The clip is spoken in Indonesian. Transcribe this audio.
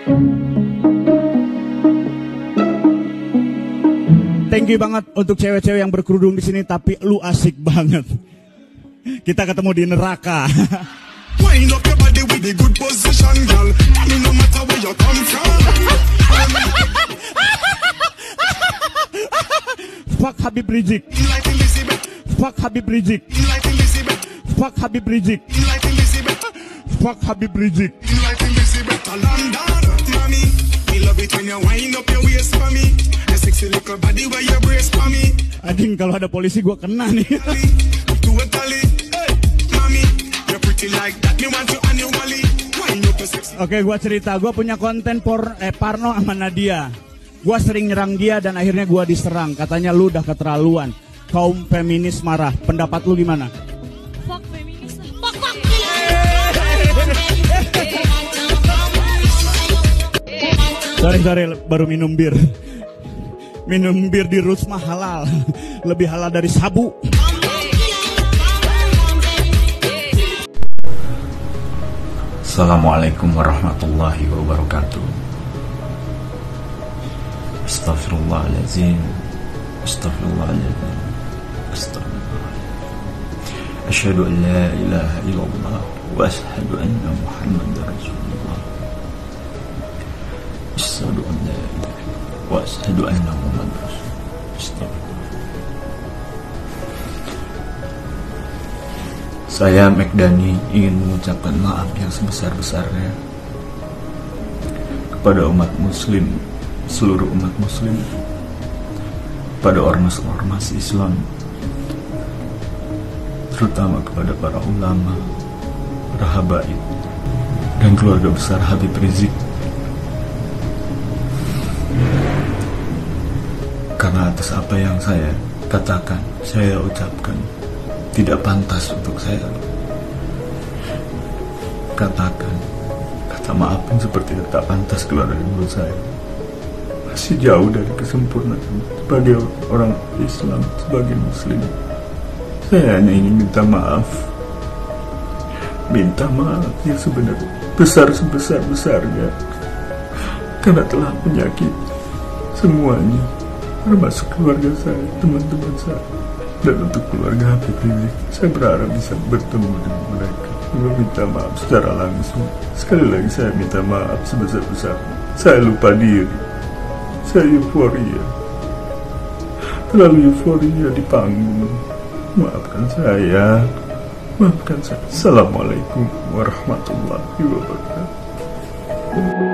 Thank you banget untuk cewek-cewek yang berkerudung di sini, tapi lu asik banget. Kita ketemu di neraka. Wind up your body with the good position, girl. Me no matter where you come from. Fuck Habib Rizik. Like Elizabeth. Fuck Habib Rizik. Like Elizabeth. Fuck Habib Rizik. Like Elizabeth. Fuck Habib Rizik. Like Elizabeth. London, mommy. Me love it when you wind up your waist for me. The sexy little body where you brace for me. Anjing, kalau ada polisi gua kena nih. Totally. Hey, mommy. You're pretty like that. Me want you annually. Wind up your sexy. Oke, gua cerita, gua punya konten Parno sama Nadia. Gua sering nyerang dia dan akhirnya gua diserang. Katanya lu udah keterlaluan. Kaum feminis marah. Pendapat lu gimana? Fuck feminis. Fuck. Sorry, baru minum bir. Minum bir di Rusma halal. Lebih halal dari sabu. Assalamualaikum warahmatullahi wabarakatuh. Astaghfirullahaladzim. Astaghfirullahaladzim. Astaghfirullahaladzim. Asyhadu an la ilaha illallah wa asyhadu anna Muhammadar Rasulullah. Asyhadu an la ilaha wa asyhadu anna Muhammadar Rasulullah. Astaghfirullah. Saya McDani ingin mengucapkan maaf yang sebesar-besarnya kepada umat muslim, seluruh umat muslim, pada ormas-ormas Islam, terutama kepada para ulama, para habaib, dan keluarga besar Habib Rizik. Karena atas apa yang saya katakan, saya ucapkan, tidak pantas untuk saya katakan. Kata maaf pun seperti tak pantas keluar dari mulut saya. Masih jauh dari kesempurnaan sebagai orang Islam, sebagai muslim. Saya hanya ingin minta maaf yang sebenarnya besar sebesar-besarnya, karena telah menyakiti semuanya, termasuk keluarga saya, teman-teman saya. Dan untuk keluarga Habib Rizik, saya berharap bisa bertemu dengan mereka, meminta maaf secara langsung. Sekali lagi saya minta maaf sebesar-besarnya. Saya lupa diri, saya euforia, terlalu euforia di panggung. Maafkan saya. Assalamualaikum warahmatullahi wabarakatuh.